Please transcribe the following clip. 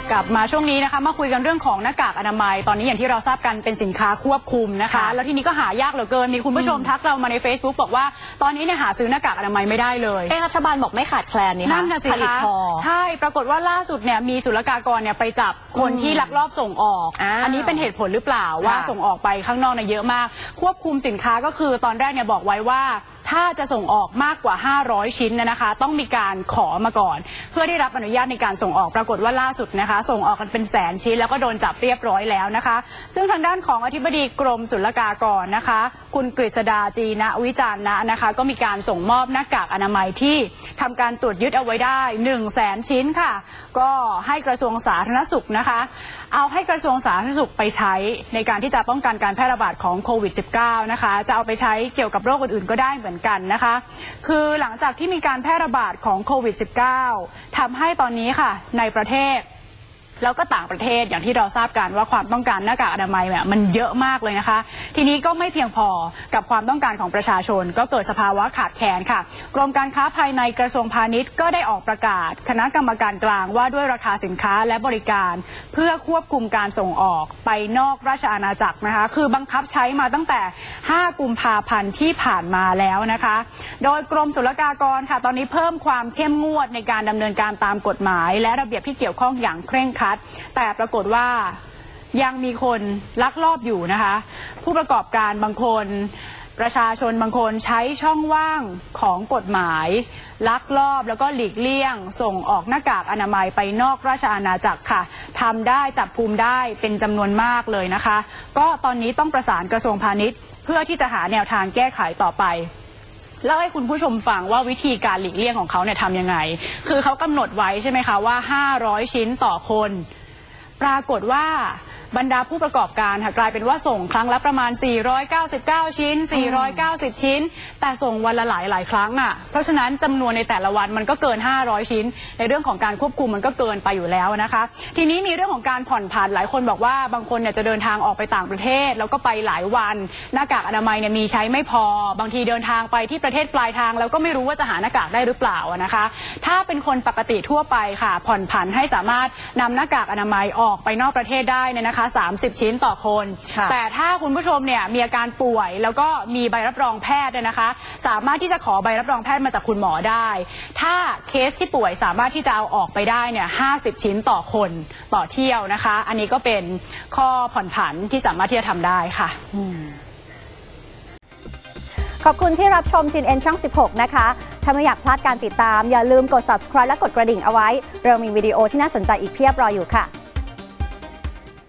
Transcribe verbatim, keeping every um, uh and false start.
กลับมาช่วงนี้นะคะมาคุยกันเรื่องของหน้ากากอนามัยตอนนี้อย่างที่เราทราบกันเป็นสินค้าควบคุมนะคะแล้วทีนี้ก็หายากเหลือเกินมีคุณผู้ชมทักเรามาใน Facebook บอกว่าตอนนี้เนี่ยหาซื้อหน้ากากอนามัยไม่ได้เลยเอ๊ะรัฐบาลบอกไม่ขาดแคลนนี่ค่ะนั่นน่ะสิคะใช่ปรากฏว่าล่าสุดเนี่ยมีศุลกากรเนี่ยไปจับคนที่ลักลอบส่งออกอันนี้เป็นเหตุผลหรือเปล่าว่าส่งออกไปข้างนอกเนี่ยเยอะมากควบคุมสินค้าก็คือตอนแรกเนี่ยบอกไว้ว่าถ้าจะส่งออกมากกว่าห้าร้อยชิ้นนะคะต้องมีการขอมาก่อนเพื่อได้รับอนุญาตในการส่งออกปรากฏว่าล่าสุดนะคะส่งออกกันเป็นแสนชิ้นแล้วก็โดนจับเรียบร้อยแล้วนะคะซึ่งทางด้านของอธิบดีกรมศุลกากรนะคะคุณกฤษดาจีนะวิจารณ์นะคะก็มีการส่งมอบหน้ากากอนามัยที่ทำการตรวจยึดเอาไว้ได้หนึ่งแสนชิ้นค่ะก็ให้กระทรวงสาธารณสุขนะคะเอาให้กระทรวงสาธารณสุขไปใช้ในการที่จะป้องกันการแพร่ระบาดของโควิด สิบเก้า นะคะจะเอาไปใช้เกี่ยวกับโรคอื่นๆก็ได้เหมือนกันนะคะคือหลังจากที่มีการแพร่ระบาดของโควิด สิบเก้า ทำให้ตอนนี้ค่ะในประเทศแล้วก็ต่างประเทศอย่างที่เราทราบกันว่าความต้องการหน้ากากอนามัยเนี่ยมันเยอะมากเลยนะคะทีนี้ก็ไม่เพียงพอกับความต้องการของประชาชนก็เกิดสภาวะขาดแคลนค่ะกรมการค้าภายในกระทรวงพาณิชย์ก็ได้ออกประกาศคณะกรรมการกลางว่าด้วยราคาสินค้าและบริการเพื่อควบคุมการส่งออกไปนอกราชอาณาจักรนะคะคือบังคับใช้มาตั้งแต่ห้ากุมภาพันธ์ที่ผ่านมาแล้วนะคะโดยกรมศุลกากรค่ะตอนนี้เพิ่มความเข้มงวดในการดำเนินการตามกฎหมายและระเบียบที่เกี่ยวข้องอย่างเคร่งครัดแต่ปรากฏว่ายังมีคนลักลอบอยู่นะคะผู้ประกอบการบางคนประชาชนบางคนใช้ช่องว่างของกฎหมายลักลอบแล้วก็หลีกเลี่ยงส่งออกหน้ากากอนามัยไปนอกราชอาณาจักรค่ะทำได้จับกุมได้เป็นจำนวนมากเลยนะคะก็ตอนนี้ต้องประสานกระทรวงพาณิชย์เพื่อที่จะหาแนวทางแก้ไขต่อไปเล่าให้คุณผู้ชมฟังว่าวิธีการหลีกเลี่ยงของเขาเนี่ยทำยังไงคือเขากำหนดไว้ใช่ไหมคะว่าห้าร้อยชิ้นต่อคนปรากฏว่าบรรดาผู้ประกอบการค่ะกลายเป็นว่าส่งครั้งละประมาณสี่ร้อยเก้าสิบเก้าชิ้นสี่ร้อยเก้าสิบชิ้นแต่ส่งวันละหลายหลายครั้งอ่ะเพราะฉะนั้นจำนวนในแต่ละวันมันก็เกินห้าร้อยชิ้นในเรื่องของการควบคุมมันก็เกินไปอยู่แล้วนะคะทีนี้มีเรื่องของการผ่อนผันหลายคนบอกว่าบางคนเนี่ยจะเดินทางออกไปต่างประเทศแล้วก็ไปหลายวันหน้ากากอนามัยเนี่ยมีใช้ไม่พอบางทีเดินทางไปที่ประเทศปลายทางแล้วก็ไม่รู้ว่าจะหาหน้ากากได้หรือเปล่านะคะถ้าเป็นคนปกติทั่วไปค่ะผ่อนผันให้สามารถนำหน้ากากอนามัยออกไปนอกประเทศได้เนี่ยนะคะสามสิบชิ้นต่อคนแต่ถ้าคุณผู้ชมเนี่ยมีอาการป่วยแล้วก็มีใบรับรองแพทย์นะคะสามารถที่จะขอใบรับรองแพทย์มาจากคุณหมอได้ถ้าเคสที่ป่วยสามารถที่จะเอาออกไปได้เนี่ยห้าสิบชิ้นต่อคนต่อเที่ยวนะคะอันนี้ก็เป็นข้อผ่อนผันที่สามารถที่จะทำได้ค่ะขอบคุณที่รับชม ซี เอ็น เอ็น ช่องสิบหกนะคะถ้าไม่อยากพลาดการติดตามอย่าลืมกด ซับสไครบ์ และกดกระดิ่งเอาไว้เรามีวิดีโอที่น่าสนใจอีกเพียบรออยู่ค่ะ